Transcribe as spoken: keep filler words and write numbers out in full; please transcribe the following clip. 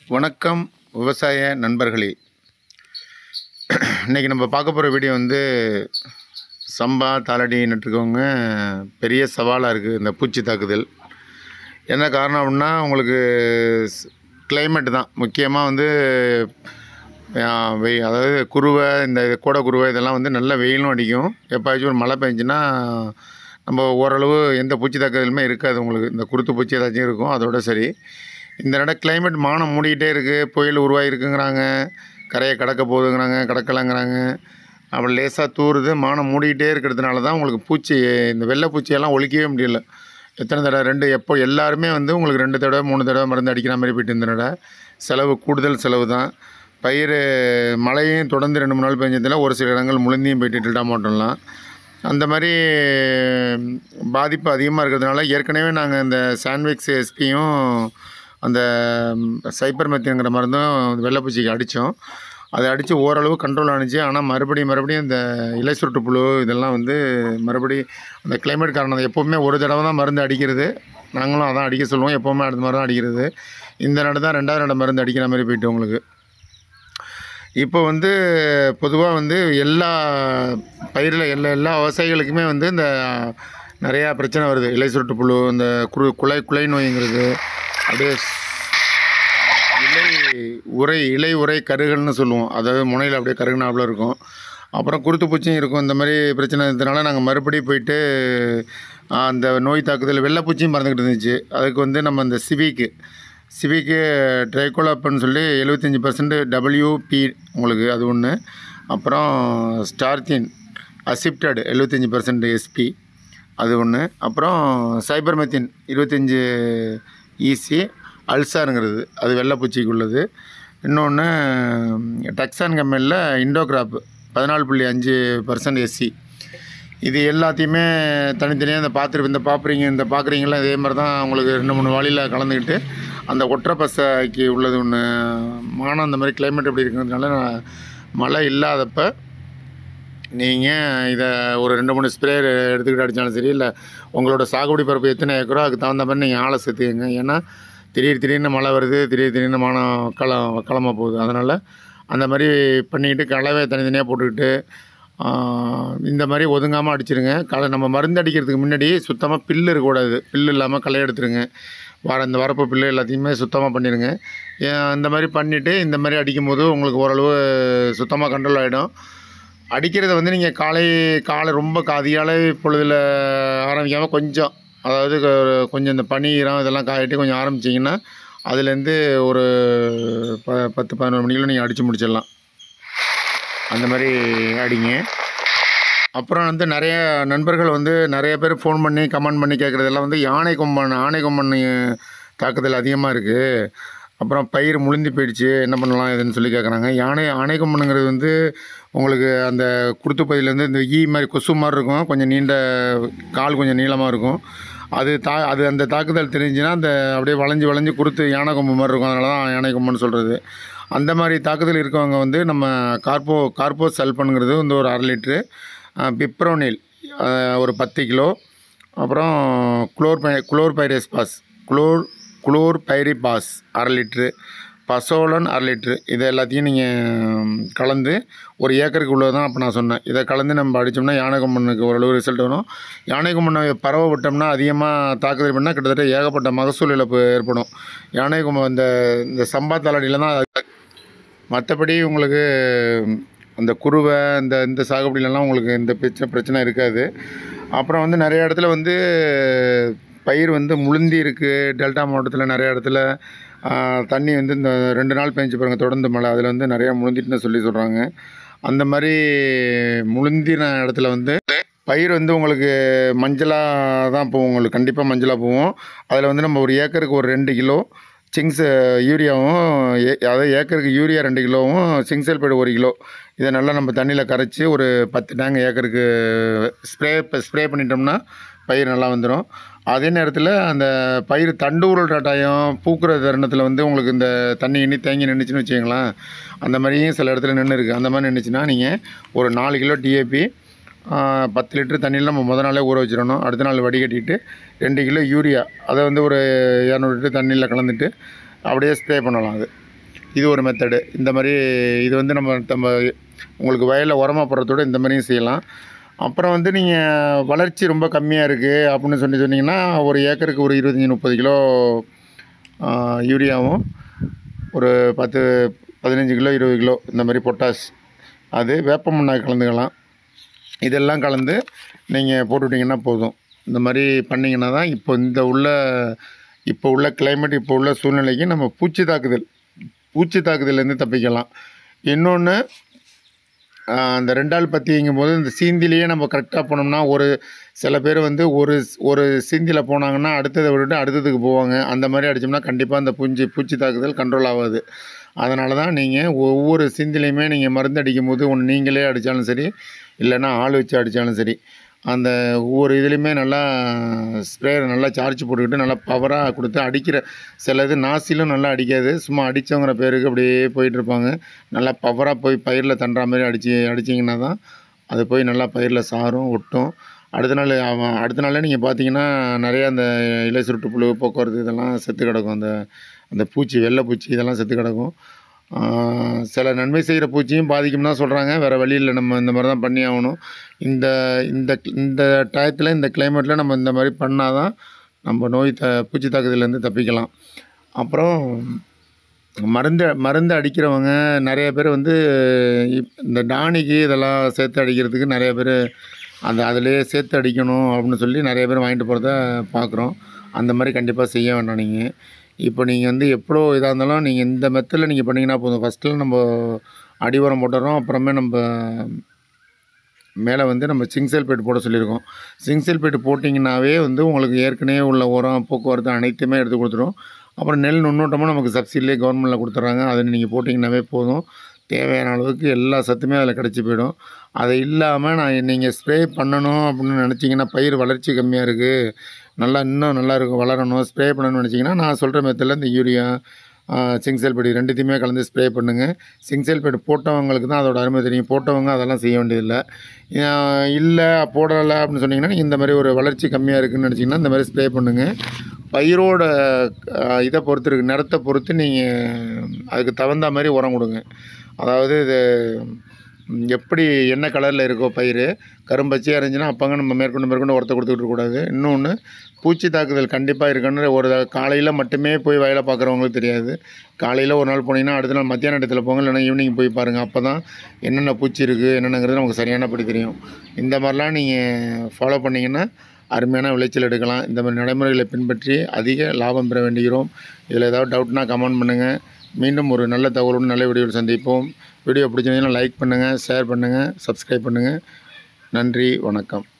வணக்கம் விவசாய நண்பர்களே. இன்றைக்கி நம்ம பார்க்க போகிற வீடியோ வந்து சம்பா தாளடி நட்டுருக்கவங்க பெரிய சவாலாக இருக்குது இந்த பூச்சி தாக்குதல். என்ன காரணம் அப்படின்னா, உங்களுக்கு கிளைமேட் தான் முக்கியமாக வந்து வெய் அதாவது குருவை, இந்த கோடை குருவை இதெல்லாம் வந்து நல்ல வெயிலும் அடிக்கும். எப்போயாச்சும் ஒரு மழை பெஞ்சுன்னா நம்ம ஓரளவு எந்த பூச்சி தாக்குதலுமே இருக்காது. உங்களுக்கு இந்த குருத்து பூச்சி ஏதாச்சும் இருக்கும், அதோட சரி. இந்த நட கிளைமேட் மானம் மூடிக்கிட்டே இருக்குது, புயல் உருவாகிருக்குங்கிறாங்க, கரையை கடக்க போகுதுங்கிறாங்க, கடக்கலாங்கிறாங்க. அப்படி லேசாக தூறுது, மானம் மூடிக்கிட்டே இருக்கிறதுனால தான் உங்களுக்கு பூச்சி, இந்த வெள்ளை பூச்சியெல்லாம் ஒழிக்கவே முடியல. எத்தனை தடவை ரெண்டு எப்போ எல்லாருமே வந்து உங்களுக்கு ரெண்டு தடவை மூணு தடவை மருந்து அடிக்கிற மாதிரி போய்ட்டு இந்த நட செலவு, கூடுதல் செலவு தான். பயிர் மழையும் தொடர்ந்து ரெண்டு மூணு நாள் பெஞ்சதில் ஒரு சில இடங்கள் முழுந்தியும் போய்ட்டு டெல்டா மாவட்டம்லாம் அந்த மாதிரி பாதிப்பு அதிகமாக இருக்கிறதுனால ஏற்கனவே நாங்கள் இந்த சாண்ட்விக்ஸ் எஸ்பியும் அந்த சைப்பர் மெத்தின்ங்கிற மருந்தும் வெள்ளைப்பூச்சிக்கு அடித்தோம். அதை அடித்து ஓரளவு கண்ட்ரோல் ஆணுச்சு. ஆனால் மறுபடியும் மறுபடியும் இந்த இலை சுருட்டு புழு இதெல்லாம் வந்து மறுபடியும் அந்த கிளைமேட் காரணம். எப்போவுமே ஒரு தடவை தான் மருந்து அடிக்கிறது, நாங்களும் அதான் அடிக்க சொல்லுவோம். எப்போவுமே அடுத்த மாதிரி தான் அடிக்கிறது. இந்த நட தான் ரெண்டாவது நட மருந்து அடிக்கிற மாதிரி போய்ட்டு உங்களுக்கு. இப்போ வந்து பொதுவாக வந்து எல்லா பயிரில் எல்லா எல்லா விவசாயிகளுக்குமே வந்து இந்த நிறையா பிரச்சனை வருது. இலை சுருட்டு புழு, இந்த குரு குலை குலை நோய்ங்கிறது, அப்படியே இலை உரை இலை உரை கருகல்னு சொல்லுவோம். அதாவது முனையில் அப்படியே கருகுனாப்புல இருக்கும். அப்புறம் குருத்து பூச்சியும் இருக்கும். இந்த மாதிரி பிரச்சனை இருந்ததுனால நாங்கள் மறுபடியும் போயிட்டு அந்த நோய் தாக்குதல் வெள்ளைப்பூச்சியும் மறந்துக்கிட்டு இருந்துச்சு. அதுக்கு வந்து நம்ம இந்த சிவிக்கு சிவிக்கு ட்ரைகோலாப்னு சொல்லி எழுபத்தஞ்சி பர்சன்ட் டபிள்யூபி உங்களுக்கு அது ஒன்று. அப்புறம் ஸ்டார்த்தின் அசிப்டட் எழுபத்தஞ்சி பர்சன்ட் எஸ்பி அது ஒன்று. அப்புறம் சைபர் மெத்தின் இருபத்தஞ்சி ஈசி அல்சாருங்கிறது அது வெள்ளைப்பூச்சிக்கு உள்ளது. இன்னொன்று டெக்ஸான் கம்பெனியில் இண்டோகிராப் பதினாலு புள்ளி அஞ்சு பர்சன்ட் எஸ்சி. இது எல்லாத்தையுமே தனித்தனியாக இந்த பார்த்துரு இந்த பார்க்குறீங்க இந்த பார்க்குறீங்களா இதே மாதிரி தான் உங்களுக்கு ரெண்டு மூணு வாளியில் கலந்துக்கிட்டு அந்த ஒற்றை பசைக்கு உள்ளது ஒன்று. மானம் அந்த மாதிரி கிளைமேட் எப்படி இருக்கிறதுனால மழை இல்லாதப்போ நீங்கள் இதை ஒரு ரெண்டு மூணு ஸ்ப்ரே எடுத்துக்கிட்டு அடித்தாலும் சரி, இல்லை உங்களோட சாகுபடி பரப்பு எத்தனை ஏக்கரோ அதுக்கு தகுந்த மாதிரி நீங்கள் ஆளை சேர்த்துக்கங்க. ஏன்னா திடீர் திடீர்னு மழை வருது, திடீர் திடீர்னு மானம் களம் களமாக போகுது. அதனால் அந்த மாதிரி பண்ணிக்கிட்டு கலவை தனித்தனியாக போட்டுக்கிட்டு இந்த மாதிரி ஒதுங்காமல் அடிச்சிருங்க. களை நம்ம மருந்து அடிக்கிறதுக்கு முன்னாடி சுத்தமாக பில்லு இருக்கக்கூடாது. பில்லு இல்லாமல் களை எடுத்துருங்க. வர இந்த வரப்பு பில்லு எல்லாத்தையுமே சுத்தமாக பண்ணிடுங்க. இந்த மாதிரி பண்ணிவிட்டு இந்த மாதிரி அடிக்கும்போது உங்களுக்கு ஓரளவு சுத்தமாக கண்ட்ரோல் ஆகிடும். அடிக்கிறத வந்து நீங்கள் காலை காலை ரொம்ப அதிகாலை பொழுதில் ஆரம்பிக்காமல் கொஞ்சம், அதாவது கொஞ்சம் இந்த பனி ஈரம் இதெல்லாம் காயிட்டு கொஞ்சம் ஆரம்பிச்சிங்கன்னா அதுலேருந்து ஒரு ப பத்து பதினொரு மணிக்குள்ள நீங்கள் அடித்து முடிச்சிடலாம். அந்த மாதிரி அடிங்க. அப்புறம் வந்து நிறைய நண்பர்கள் வந்து நிறைய பேர் ஃபோன் பண்ணி கமெண்ட் பண்ணி கேட்குறதெல்லாம் வந்து யானை கொம்பன் ஆனை கொம்பன் தாக்குதல் அதிகமாக இருக்குது, அப்புறம் பயிர் முழுந்தி போயிடுச்சு, என்ன பண்ணலாம் இதுன்னு சொல்லி கேட்குறாங்க. யானை ஆனை கொம்பனுங்கிறது வந்து உங்களுக்கு அந்த குருத்து பயிலேருந்து இந்த ஈ மாதிரி கொசு மாதிரி இருக்கும், கொஞ்சம் நீண்ட கால் கொஞ்சம் நீளமாக இருக்கும். அது தா அது அந்த தாக்குதல் தெரிஞ்சுன்னா அந்த அப்படியே வளைஞ்சி வளைஞ்சி குருத்து யானை கொம்பு மாதிரி இருக்கும். அதனால தான் யானை கொம்புன்னு சொல்கிறது. அந்த மாதிரி தாக்குதல் இருக்கவங்க வந்து நம்ம கார்போ கார்போ சல்பனுங்கிறது வந்து ஒரு அரை லிட்ரு, பிப்ரோனில் ஒரு பத்து கிலோ, அப்புறம் குளோர் பை குளோர் பைரேஸ்பாஸ் குளோர் குளோர் பைரிபாஸ் அரை லிட்ரு, பசோலன் அரை லிட்ரு, இதை எல்லாத்தையும் நீங்கள் கலந்து ஒரு ஏக்கருக்கு உள்ளது தான் அப்போ நான் சொன்னேன். இதை கலந்து நம்ம அடித்தோம்னா யானை கொம்பனுக்கு ஓரளவு ரிசல்ட் வரும். யானை கொம்பனை பரவ விட்டோம்னா அதிகமாக தாக்குதல் பண்ணால் கிட்டத்தட்ட ஏகப்பட்ட மகசூல் இழப்பு ஏற்படும். யானை கொம்பன் இந்த இந்த சம்பா தாளடியில் தான். மற்றபடி உங்களுக்கு அந்த குருவை இந்த இந்த சாகுபடியிலலாம் உங்களுக்கு இந்த பிரச்சனை பிரச்சனை இருக்காது. அப்புறம் வந்து நிறைய இடத்துல வந்து பயிர் வந்து முழுந்தி இருக்குது. டெல்டா மாவட்டத்தில் நிறைய இடத்துல தண்ணி வந்து இந்த ரெண்டு நாள் பெஞ்சு பாருங்கள் தொடர்ந்து மழை, அதில் வந்து நிறையா முழுந்திட்டுன்னு சொல்லி சொல்கிறாங்க. அந்த மாதிரி முழுந்தின இடத்துல வந்து பயிர் வந்து உங்களுக்கு மஞ்சளாக தான் போகும். உங்களுக்கு கண்டிப்பாக மஞ்சளாக போகும். அதில் வந்து நம்ம ஒரு ஏக்கருக்கு ஒரு ரெண்டு கிலோ சிங்ஸ் யூரியாவும், ஏ அதாவது ஏக்கருக்கு யூரியா ரெண்டு கிலோவும் சிங்க் சல்பேட் ஒரு கிலோ, இதை நல்லா நம்ம தண்ணியில் கரைச்சி ஒரு பத்து டேங்க் ஏக்கருக்கு ஸ்ப்ரே ஸ்ப்ரே பண்ணிட்டோம்னா பயிர் நல்லா வந்துடும். அதே நேரத்தில் அந்த பயிர் தண்டு உருள்ற டைம் பூக்கிற தருணத்தில் வந்து உங்களுக்கு இந்த தண்ணி எண்ணி தேங்கி நின்றுச்சுன்னு வச்சுங்களேன், அந்த மாதிரியும் சில இடத்துல நின்று இருக்குது. அந்த மாதிரி நின்றுச்சுன்னா நீங்கள் ஒரு நாலு கிலோ டிஏபி பத்து லிட்டர் தண்ணியில் நம்ம முத நாளே ஊற வச்சிடணும். அடுத்த நாள் வடிகட்டிட்டு ரெண்டு கிலோ யூரியா அதை வந்து ஒரு இரநூறு லிட்டர் தண்ணியில் கலந்துட்டு அப்படியே ஸ்ப்ரே பண்ணலாம். அது இது ஒரு மெத்தடு. இந்த மாதிரி இது வந்து நம்ம நம்ம உங்களுக்கு வயலில் உரமா போடுறதோட இந்த மாதிரியும் செய்யலாம். அப்புறம் வந்து நீங்கள் வளர்ச்சி ரொம்ப கம்மியாக இருக்குது அப்படின்னு சொல்லி சொன்னீங்கன்னா, ஒரு ஏக்கருக்கு ஒரு இருபத்தஞ்சி முப்பது கிலோ யூரியாவும் ஒரு பத்து பதினஞ்சு கிலோ இருபது கிலோ இந்த மாதிரி பொட்டாஷ், அது வேப்ப மண்ணாக கலந்துக்கலாம். இதெல்லாம் கலந்து நீங்கள் போட்டுவிட்டிங்கன்னா போதும். இந்த மாதிரி பண்ணிங்கன்னா தான் இப்போ இந்த உள்ள இப்போ உள்ள கிளைமேட், இப்போ உள்ள சூழ்நிலைக்கு நம்ம பூச்சி தாக்குதல் பூச்சி தாக்குதலேருந்து தப்பிக்கலாம். இன்னொன்று, அந்த ரெண்டாள் பத்திங்கும்போது இந்த சீந்திலேயே நம்ம கரெக்டாக போனோம்னா, ஒரு சில பேர் வந்து ஒரு ஒரு சீந்தியில் போனாங்கன்னா அடுத்ததை விட்டுட்டு அடுத்ததுக்கு போவாங்க. அந்த மாதிரி அடித்தோம்னா கண்டிப்பாக அந்த பூஞ்சி பூச்சி தாக்குதல் கண்ட்ரோல் ஆகாது. அதனால தான் நீங்கள் ஒவ்வொரு சீந்திலையுமே நீங்கள் மருந்து அடிக்கும்போது ஒன்று நீங்களே அடித்தாலும் சரி, இல்லைன்னா ஆள் வச்சு அடித்தாலும் சரி, அந்த ஒவ்வொரு இதுலேயுமே நல்லா ஸ்ப்ரேயரை நல்லா சார்ஜ் போட்டுக்கிட்டு நல்லா பவராக கொடுத்து அடிக்கிற சில இது நாசிலும் நல்லா அடிக்காது. சும்மா அடித்தவங்கிற பேருக்கு அப்படியே போயிட்டுருப்பாங்க. நல்லா பவராக போய் பயிரில் தண்டுற மாதிரி அடித்து அடிச்சிங்கன்னா தான் அது போய் நல்லா பயிரில் சாரும் ஒட்டும். அடுத்த நாள் அவன் அடுத்த நாளே நீங்கள் பார்த்தீங்கன்னா நிறையா அந்த இலை சுருட்டு புழு, போக்குவரத்து இதெல்லாம் செத்து கிடக்கும். அந்த அந்த பூச்சி, வெள்ளை பூச்சி இதெல்லாம் செத்து கிடக்கும். சில நன்மை செய்கிற பூச்சியும் பாதிக்கும்னு தான் சொல்கிறாங்க. வேறு வழி இல்லை, நம்ம இந்த மாதிரி தான் பண்ணி ஆகணும். இந்த இந்த இந்த டயத்தில் இந்த கிளைமேட்டில் நம்ம இந்த மாதிரி பண்ணால் தான் நம்ம நோய் த பூச்சி தாக்குதலேருந்து தப்பிக்கலாம். அப்புறம் மருந்து மருந்து அடிக்கிறவங்க நிறைய பேர் வந்து இப் இந்த டானிக்கு இதெல்லாம் சேர்த்து அடிக்கிறதுக்கு நிறைய பேர் அந்த அதிலேயே சேர்த்து அடிக்கணும் அப்படின்னு சொல்லி நிறைய பேர் வாங்கிட்டு போகிறத பார்க்குறோம். அந்த மாதிரி கண்டிப்பாக செய்ய வேண்டாம் நீங்கள். இப்போ நீங்கள் வந்து எவ்வளோ இதாக இருந்தாலும் நீங்கள் இந்த மெத்தடில் நீங்கள் பண்ணிங்கன்னா போதும். ஃபஸ்ட்டில் நம்ம அடி உரம் போட்டுறோம், அப்புறமே நம்ம மேலே வந்து நம்ம சிங்க் சல்பேட் போட சொல்லியிருக்கோம். சிங்க் சல்பேட் போட்டிங்கன்னாவே வந்து உங்களுக்கு ஏற்கனவே உள்ள உரம், போக்குவரத்து அனைத்துமே எடுத்து கொடுத்துரும். அப்புறம் நெல் நுண்ணூட்டமும் நமக்கு சப்சிடிலே கவர்மெண்ட்டில் கொடுத்துட்றாங்க. அதை நீங்கள் போட்டிங்கன்னாவே போதும். தேவையான அளவுக்கு எல்லா சத்துமே அதில் கிடச்சி போயிடும். அது இல்லாமல் நான் நீங்கள் ஸ்ப்ரே பண்ணணும் அப்படின்னு நினச்சிங்கன்னா, பயிர் வளர்ச்சி கம்மியாக இருக்குது, நல்லா இன்னும் நல்லா இருக்கும் வளரணும், ஸ்ப்ரே பண்ணணும்னு நினச்சிங்கன்னா, நான் சொல்கிற மெத்தடில் இந்த யூரியா, சிங்க் சல்பேட் ரெண்டுத்தையுமே கலந்து ஸ்ப்ரே பண்ணுங்கள். சிங்க் சல்பேட் போட்டவங்களுக்கு தான் அதோட அருமை தெரியும். போட்டவங்க அதெல்லாம் செய்ய வேண்டியதில்லை. இல்லை போடலை அப்படின்னு சொன்னிங்கன்னா, நீங்கள் இந்த மாதிரி ஒரு வளர்ச்சி கம்மியாக இருக்குதுன்னு நினச்சிங்கன்னா இந்த மாதிரி ஸ்ப்ரே பண்ணுங்கள். பயிரோட இதை பொறுத்து இருக்குது, நிறத்தை பொறுத்து நீங்கள் அதுக்கு தகுந்த மாதிரி உரம் கொடுங்க. அதாவது இது எப்படி என்ன கலரில் இருக்கோ பயிர், கரும்பச்சையாக இருந்துச்சுன்னா அப்போங்க நம்ம மேற்கொண்டு மேற்கொண்டு உரத்தை கொடுத்துக்கிட்டு இருக்கக்கூடாது. இன்னொன்று, பூச்சி தாக்குதல் கண்டிப்பாக இருக்குன்னு ஒரு காலையில் மட்டுமே போய் வயலை பார்க்குறவங்களுக்கு தெரியாது. காலையில் ஒரு நாள் போனீங்கன்னா அடுத்த நாள் மத்தியான இடத்துல போங்க, இல்லைனா ஈவினிங் போய் பாருங்கள். அப்போ தான் என்னென்ன பூச்சி இருக்குது என்னென்னங்கிறது நமக்கு சரியானபடி தெரியும். இந்த மாதிரிலாம் நீங்கள் ஃபாலோ பண்ணிங்கன்னா அருமையான விளைச்சல் எடுக்கலாம். இந்த மாதிரி நடைமுறைகளை பின்பற்றி அதிக லாபம் பெற வேண்டுகிறோம். இதில் ஏதாவது டவுட்னால் கமெண்ட் பண்ணுங்கள். மீண்டும் ஒரு நல்ல தகவலுடன் நல்ல வீடியோவில் சந்திப்போம். வீடியோ பிடிச்சிருந்தீங்கன்னா லைக் பண்ணுங்கள், ஷேர் பண்ணுங்கள், சப்ஸ்கிரைப் பண்ணுங்கள். நன்றி, வணக்கம்.